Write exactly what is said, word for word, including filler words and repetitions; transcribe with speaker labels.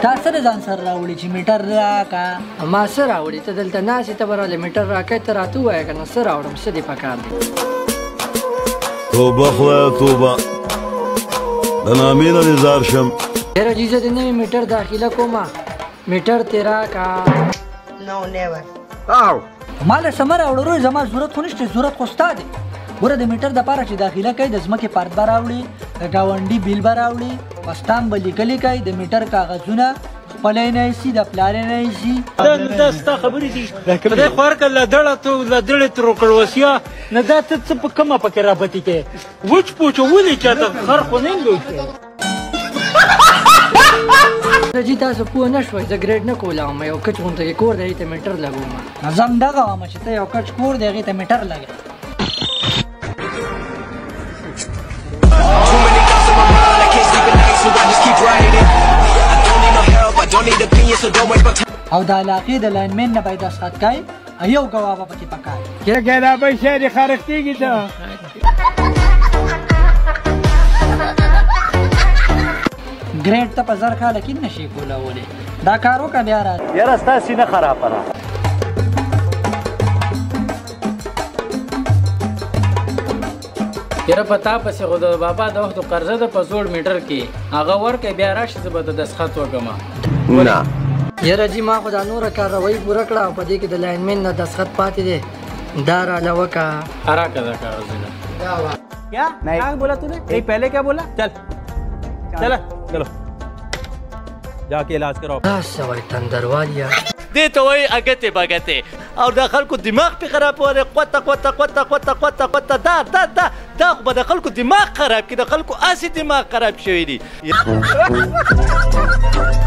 Speaker 1: تا سره ځان سره راوړي چې میټر راکا
Speaker 2: ما څه راوړي ته دلته ناستې ته به راغلې میټر راکړې ته راته ووایه که نه څه راوړم څه دې پکار دی
Speaker 3: توبه خدایه توبه د نامې نه دې ځار شم
Speaker 2: یاره جي زه د نوي میټر داخله کومه میټر دې راکړه
Speaker 1: ما له څه مه راوړه روی زما ضرورت خو نشته ضرورت خو ستا دی ګوره د میټر دپاره چې داخله کوي د ځمکې پرد به راوړي د ګاونډي بیل به راوړي پسټام به لیکلي کوي د میټر کاغذونه خپلی نه ایسي د پلارې نه ایسي
Speaker 4: دا ستا خبرې دي خدای خو هر کله له دړه تو له دړې تر وکړوسیا نه دا ته څه په کومه پکې رابطې کوې وچ پوچ ولې چاته خر خو نه لوشي
Speaker 2: جي تاسو پوه نه شوئ زه ګریډ نه کولم یو کچ غونته کې کور دی هغې ته میټر لګوم
Speaker 1: زه هم دغه وایم چې ته یو کچ کور دی هغې ته میټر لګوې او د علاقې د لاینمین نه باید دستخط کوي یو ګواه به پکې پکار
Speaker 4: کېږه دا پیسې دې خارښتېږي ته
Speaker 1: ګریډ ته په زر کاله کې نشي کولولی دا کار وکړه بیا را
Speaker 5: یاره ستا سینه خرابه ده
Speaker 6: یاره په تا پسې خو د بابا د وختو قرضه ده په زوړ میټر کې هغه ورکړئ بیا راشي زه به د دستخط وکړم
Speaker 5: نه
Speaker 2: یاره جي ما خو دا نوره کاروایي پوره کړه او په دې کې د لاینمین نه دستخط پاتې دی دا راله وکړه
Speaker 6: راکړه دا کاغذونه
Speaker 4: क्या क्या बोला तूने नहीं पहले क्या बोला चल चल चलो जाके इलाज कराओ
Speaker 2: دا سوی تندروالیا
Speaker 5: دې ته وایي اګتې بګتې او د خلکو دماغ پې خرابولی قوته قوته قوته قوته قوته قوته دا دا دا دا خو به د خلکو دماغ خراب کړي د خلکو هسې دماغ خراب شوي دي